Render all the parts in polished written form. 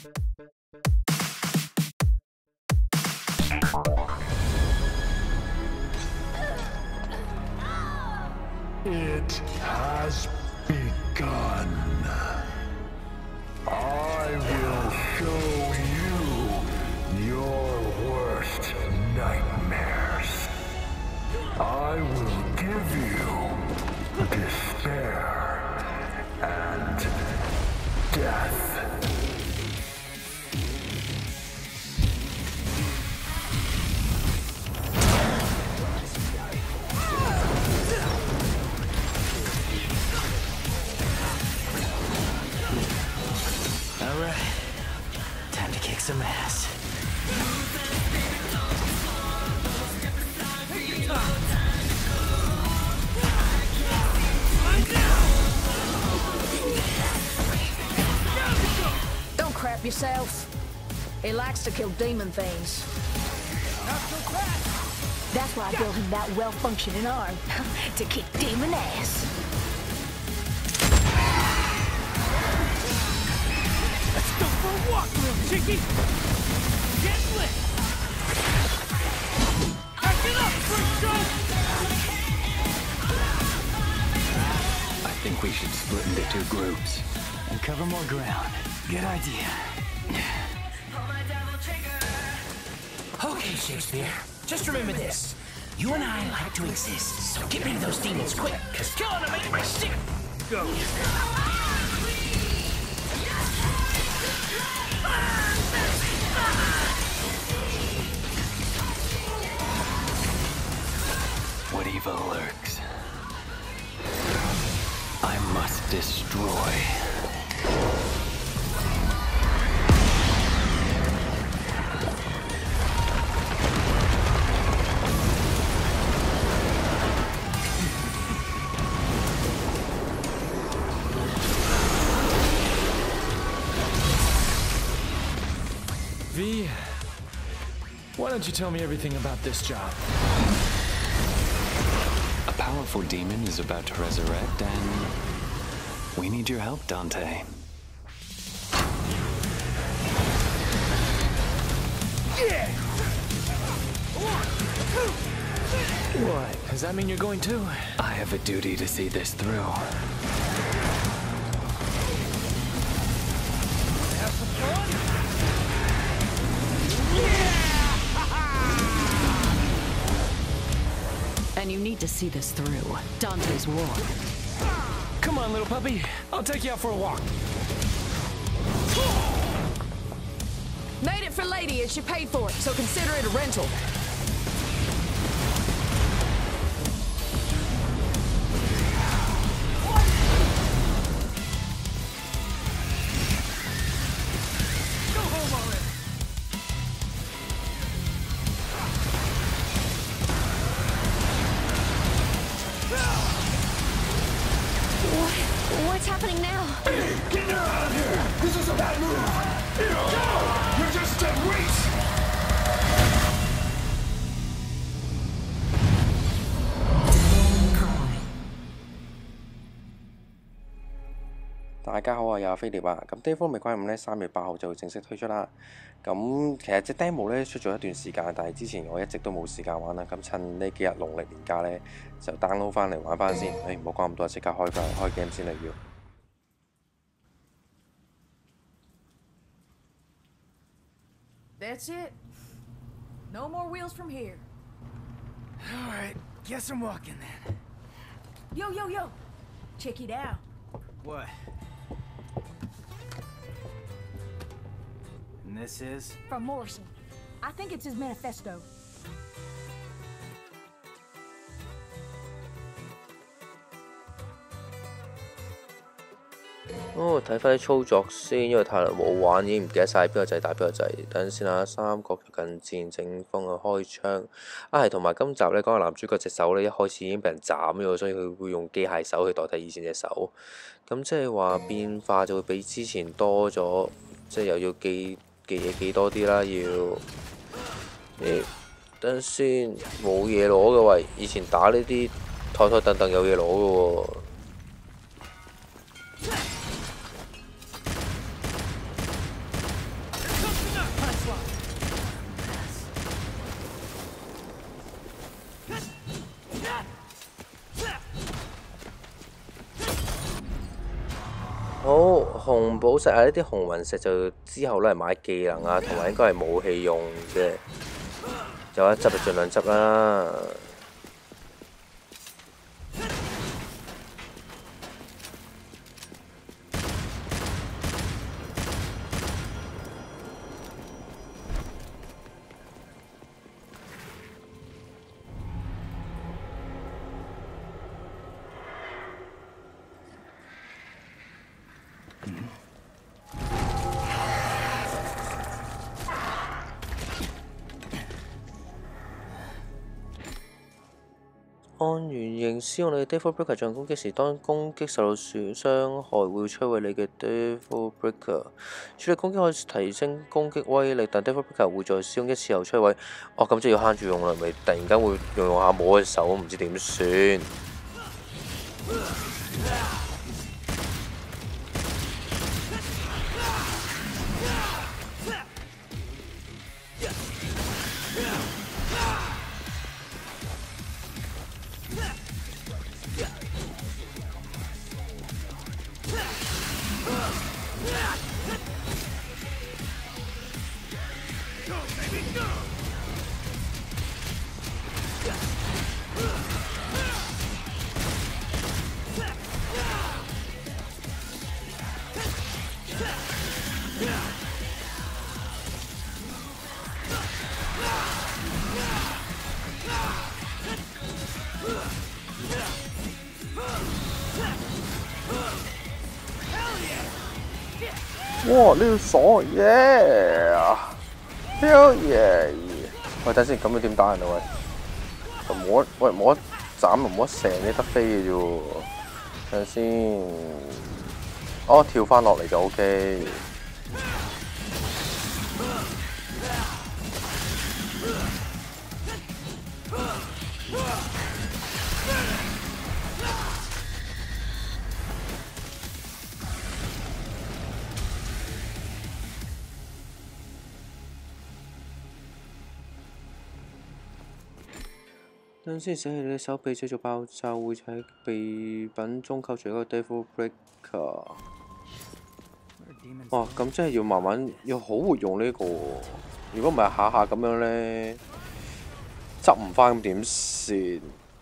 It has begun. I will show you your worst nightmares. I will give you despair and death. Alright, time to kick some ass. Don't crap yourself. He likes to kill demon things. That's why I built him that well-functioning arm. To kick demon ass. Let's go for a walk, little chickie! Get lit! Back it up, Freak Show! I think we should split into 2 groups and cover more ground. Good idea. Okay, Shakespeare. Just remember this. You and I like to exist, so get rid of those demons quick, because killing them ain't my shit. Go. What evil lurks? I must destroy. V, why don't you tell me everything about this job? A powerful demon is about to resurrect, and we need your help, Dante. Yeah! What? Does that mean you're going too? I have a duty to see this through. Have some fun? And you need to see this through. Dante's war. Come on, little puppy. I'll take you out for a walk. Made it for Lady and she paid for it, so consider it a rental. Go home already. What's happening now? Get her out of here! This is a bad move! Go! You're just dead weight! 大家好啊，又係飛碟啊！咁《Devil May Cry 5》咧3月8號就會正式推出啦。咁其實隻 demo 咧出咗一段時間，但係之前我一直都冇時間玩啦。咁趁呢幾日農曆年假咧，就 download 翻嚟玩翻先。唔好講咁多，即刻開 game 先啦要。 That's it. No more wheels from here. Alright, guess I'm walking then. Yo, yo, yo. Check it out. What? And this is? From Morrison. I think it's his manifesto. 睇翻啲操作先，因為太耐冇玩，已經唔記得晒邊個掣打邊個掣。等陣先啦，三角近戰正方嘅開槍係同埋今集咧講個男主角隻手咧，一開始已經被人斬咗，所以佢會用機械手去代替以前隻手。咁即係話變化就會比之前多咗，即係又要記嘢記多啲啦，要等陣先冇嘢攞嘅喂，以前打呢啲台凳凳有嘢攞嘅喎。 紅寶石啊，呢啲紅雲石就之後攞嚟買技能啊，同埋應該係武器用啫。有得執就盡量執啦。按原型使用你嘅 Devil Breaker 進行攻擊時，當攻擊受到傷害，會摧毀你嘅 Devil Breaker。處理攻擊可以提升攻擊威力，但 Devil Breaker 會在使用一次後摧毀。哦，咁就要慳住用啦，咪突然間會用下冇嘅手，唔知點算。哇！呢個鎖，hell yeah！ 喂，等先，咁樣點打人啊？喂，冇得斬，冇得射，你得飛嘅啫喎。等陣先，哦，跳翻落嚟就 OK。等先，寫起你嘅手臂製造爆炸，會喺備品中扣除一個 Devil Breaker。哇！咁真係要慢慢，要好活用呢個喎。如果唔係下下咁樣咧，執唔翻咁點算？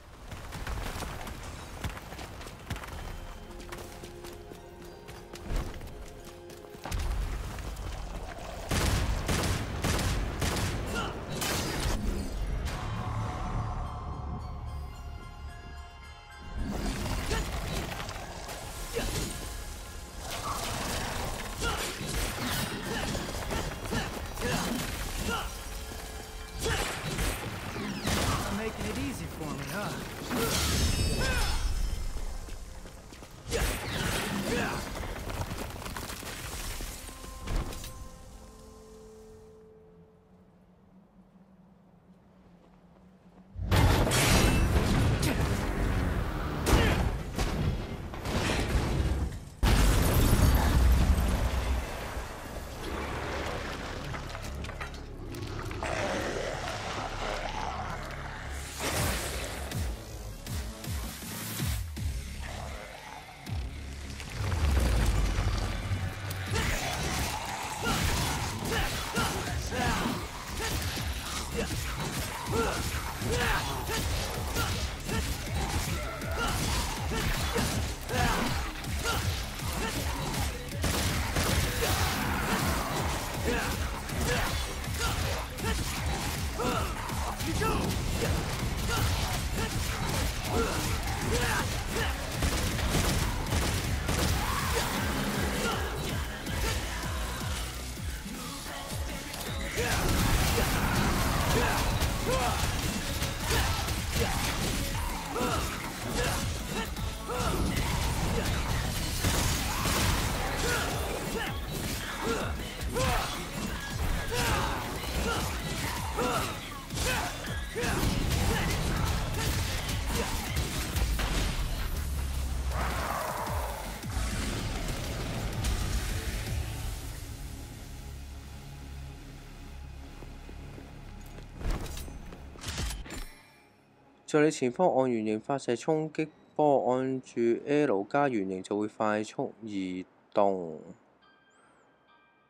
在你前方按圓形發射衝擊波，按住 L 加圓形就會快速移動。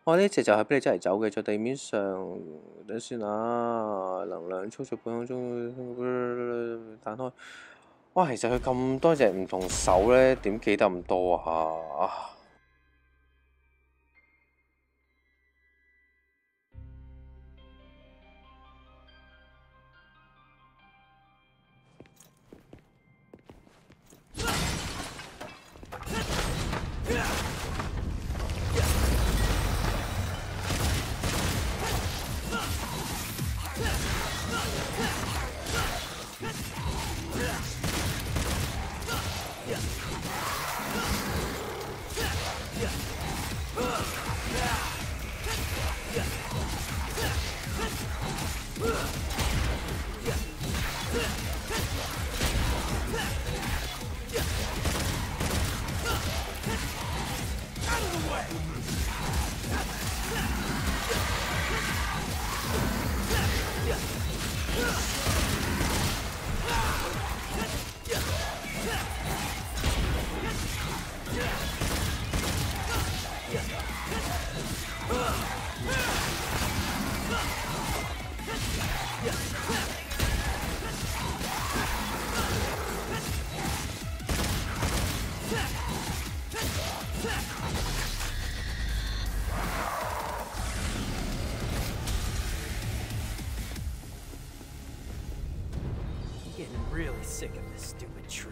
我呢隻就係俾你真係走嘅，在地面上等先啊，能量操作半空中彈開。哇，其實佢咁多隻唔同手咧，點記得咁多啊？ Getting really sick of this stupid tree.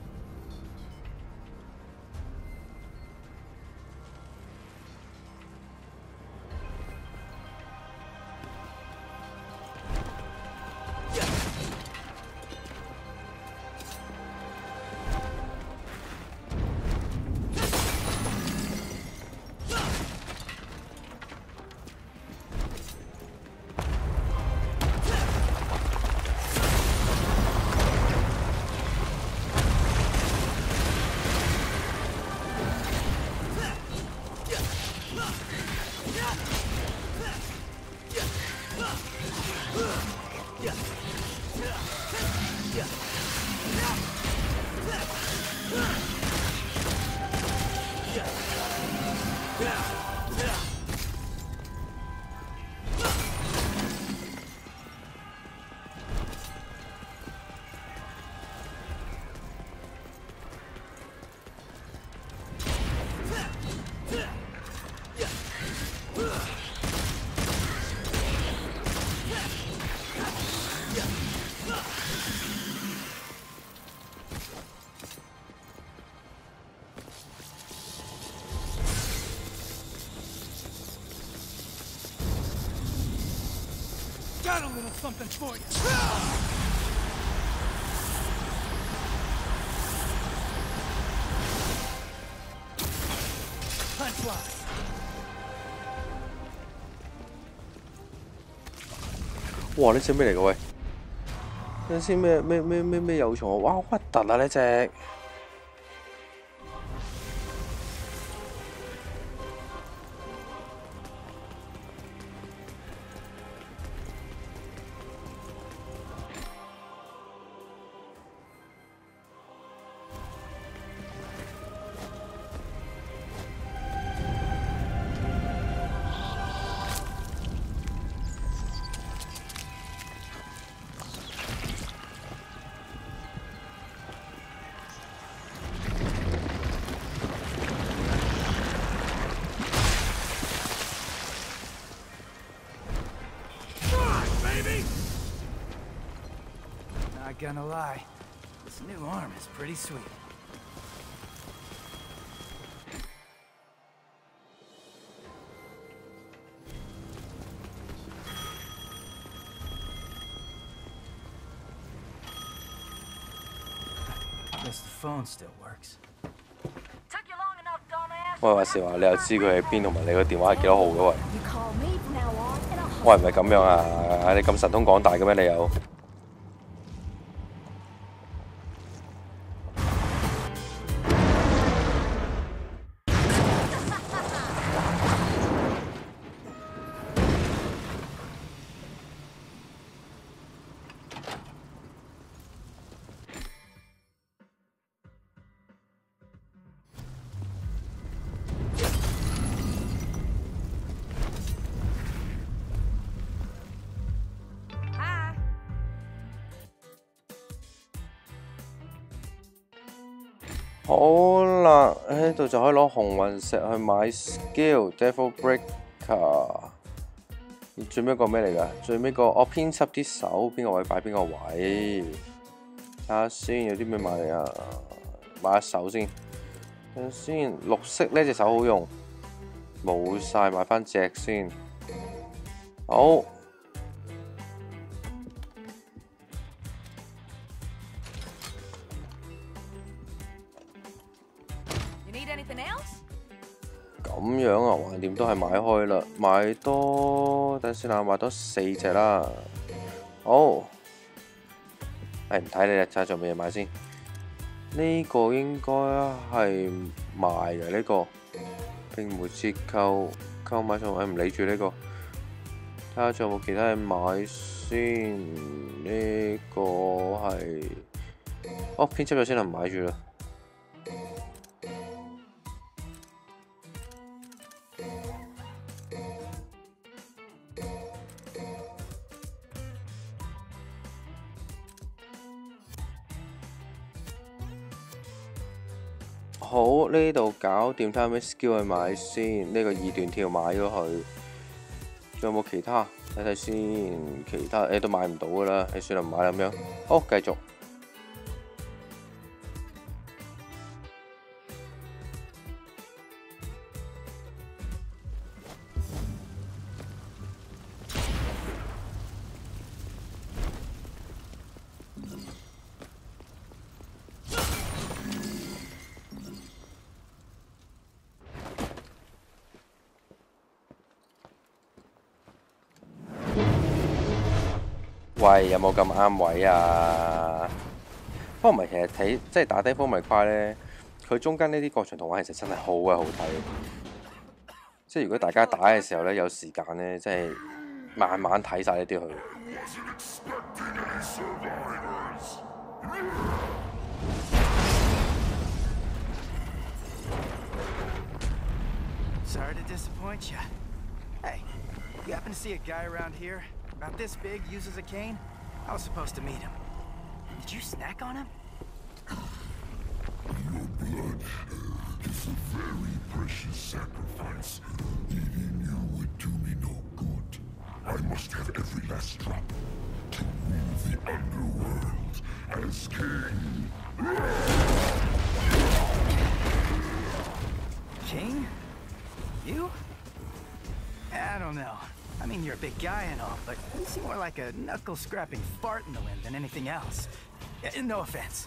Got a little something for you. Punchline. 哇！呢隻咩嚟㗎喂？等陣先咩有蟲啊！哇，好核突啊呢隻！ Not gonna lie, this new arm is pretty sweet. Guess the phone still works. 喂，話時話你又知佢喺邊，同埋你個電話係幾多號嘅喂？喂，唔係咁樣啊！你咁神通廣大嘅咩？你又？ 好啦，喺度就可以攞紅雲石去買 skill Devil Breaker。最尾一個咩嚟㗎？最尾個我編輯啲手，邊個位擺邊個位？睇下先，有啲咩買嚟啊？買下手先。睇下先，綠色呢隻手好用，冇晒，買翻隻先。好。咁樣啊，橫掂都係買開啦，買多等先啦，買多4隻啦。好，唔睇你啦，睇下仲有咩嘢買先。呢個應該係賣嘅呢個，並沒折扣，購買上唔理住呢個，睇下仲有冇其他嘢買先。呢個係，編輯咗先啦，唔買住啦。好，呢度搞掂，睇下咩 skill 去買先。呢個2段跳買咗佢，仲有冇其他？睇睇先，其他都買唔到噶啦，算啦，唔買啦咁樣。好，繼續。喂，有冇咁啱位啊？不過唔係，其實睇即係打低方迷快咧，佢中間呢啲過場動畫其實真係好鬼好睇。即係如果大家打嘅時候咧，有時間咧，即係慢慢睇晒呢啲佢。 Sorry to disappoint you. Hey, you happen to see a guy around here? About this big, uses a cane? I was supposed to meet him. Did you snack on him? Your blood is a very precious sacrifice. Eating you would do me no good. I must have every last drop to rule the underworld as king. King? You? I don't know. I mean, you're a big guy and all, but you seem more like a knuckle-scrapping fart in the wind than anything else. No offense.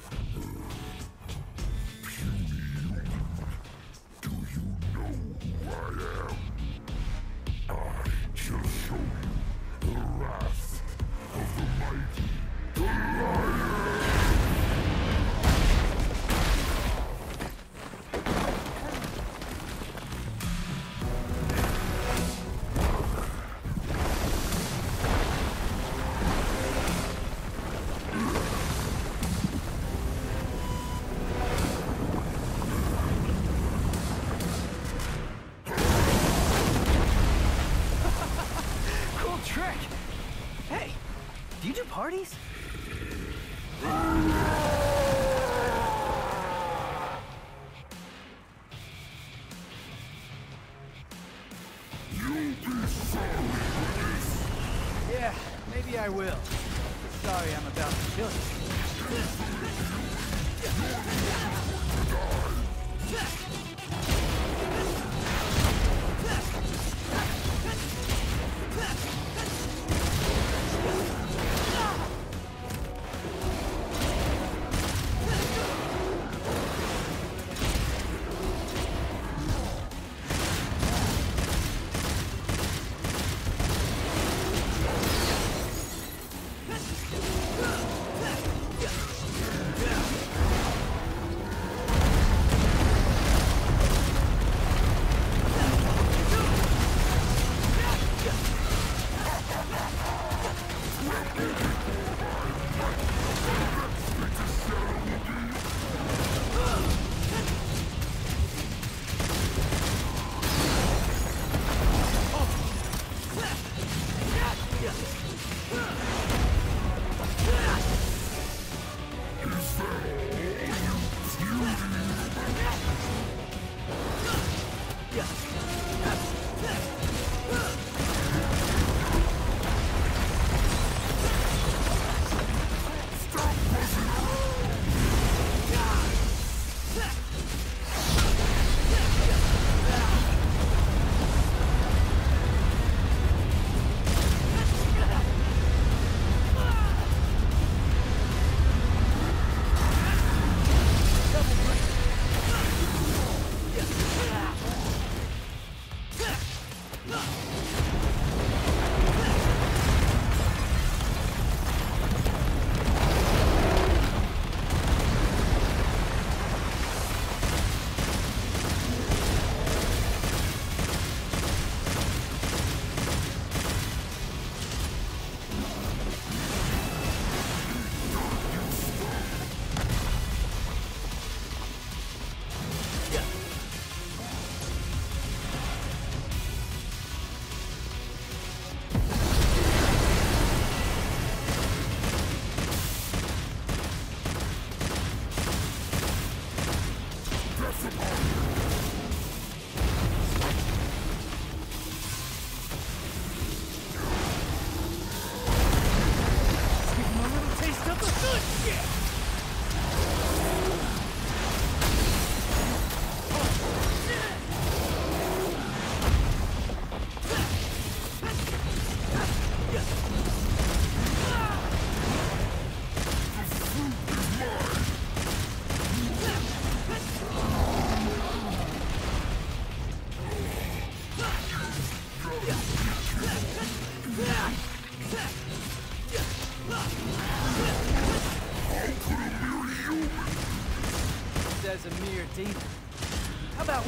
Do you know who I am? I shall show you the wrath of the mighty Goliath. Do you do parties? You'll be sorry for this. Yeah, maybe I will. Sorry I'm about to kill you.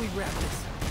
we wrap this up?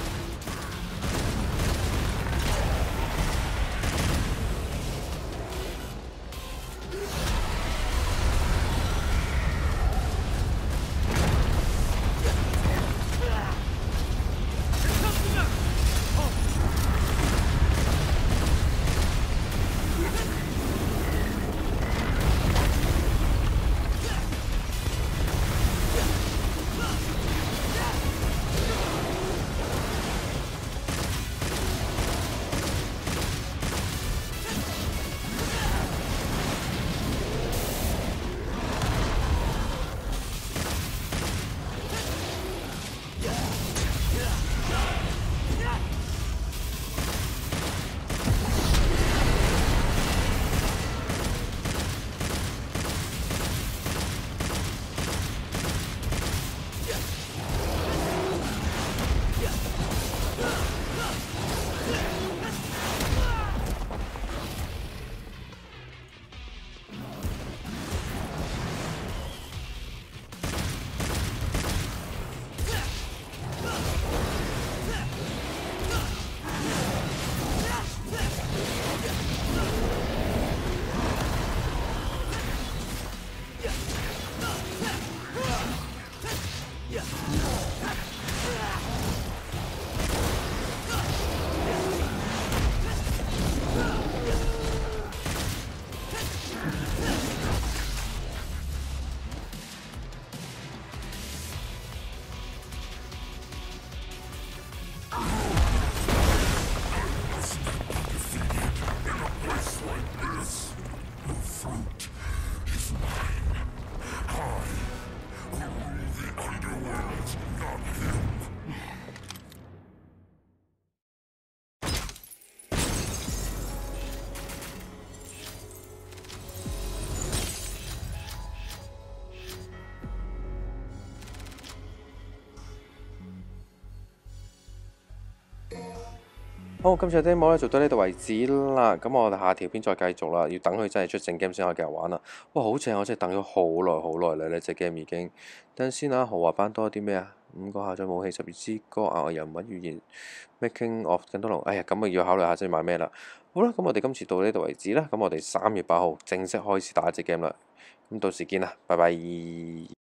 好，今次嘅 demo 咧做到呢度為止啦。咁我哋下條片再繼續啦，要等佢真係出正 game 先可以繼續玩啦。哇，好正！我真係等咗好耐啦，呢隻 game 已經。等陣先啦，豪華版多啲咩啊？5個下載武器、12支歌、額外人物語言、Making of 更多龍。哎呀，咁啊要考慮下先買咩啦。好啦，咁我哋今次到呢度為止啦。咁我哋3月8號正式開始打隻 game 啦。咁到時見啦，拜拜。